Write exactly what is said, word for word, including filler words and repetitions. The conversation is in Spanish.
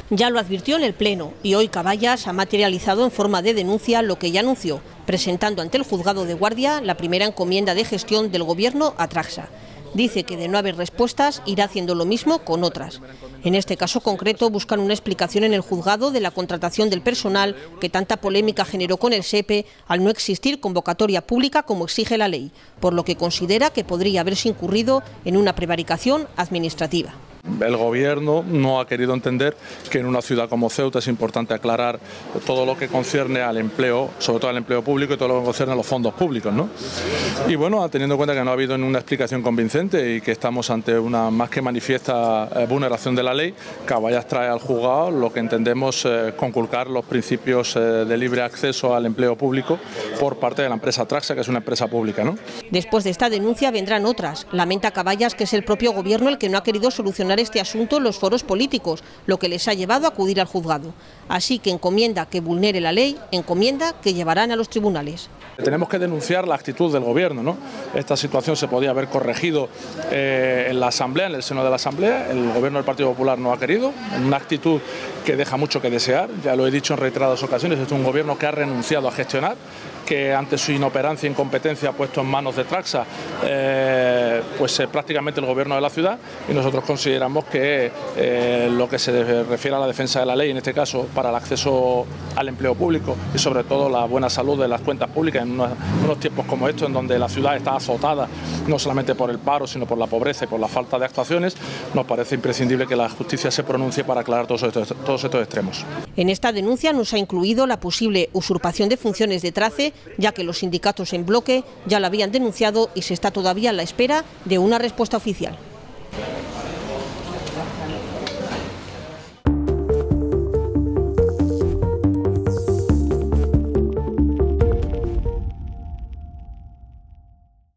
Ya lo advirtió en el Pleno y hoy Caballas ha materializado en forma de denuncia lo que ya anunció, presentando ante el Juzgado de Guardia la primera encomienda de gestión del Gobierno a Tragsa. Dice que de no haber respuestas irá haciendo lo mismo con otras. En este caso concreto buscan una explicación en el juzgado de la contratación del personal que tanta polémica generó con el SEPE al no existir convocatoria pública como exige la ley, por lo que considera que podría haberse incurrido en una prevaricación administrativa. El Gobierno no ha querido entender que en una ciudad como Ceuta es importante aclarar todo lo que concierne al empleo, sobre todo al empleo público y todo lo que concierne a los fondos públicos, ¿no? Y bueno, teniendo en cuenta que no ha habido una explicación convincente y que estamos ante una más que manifiesta vulneración de la ley, Caballas trae al juzgado lo que entendemos eh, conculcar los principios eh, de libre acceso al empleo público por parte de la empresa Tragsa, que es una empresa pública, ¿no? Después de esta denuncia vendrán otras. Lamenta Caballas que es el propio Gobierno el que no ha querido solucionar este asunto en los foros políticos, lo que les ha llevado a acudir al juzgado. Así que encomienda que vulnere la ley, encomienda que llevarán a los tribunales. Tenemos que denunciar la actitud del Gobierno, ¿no? Esta situación se podía haber corregido eh, en la Asamblea, en el seno de la Asamblea. El Gobierno del Partido Popular no ha querido, en una actitud que deja mucho que desear. Ya lo he dicho en reiteradas ocasiones, es un Gobierno que ha renunciado a gestionar, que ante su inoperancia e incompetencia ha puesto en manos de Tragsa eh, pues eh, prácticamente el gobierno de la ciudad, y nosotros consideramos que eh, lo que se refiere a la defensa de la ley, en este caso para el acceso al empleo público y sobre todo la buena salud de las cuentas públicas en unos, unos tiempos como estos, en donde la ciudad está azotada no solamente por el paro sino por la pobreza y por la falta de actuaciones, nos parece imprescindible que la justicia se pronuncie para aclarar todos estos, todos estos extremos. En esta denuncia nos ha incluido la posible usurpación de funciones de Trace, ya que los sindicatos en bloque ya la habían denunciado y se está todavía a la espera de una respuesta oficial.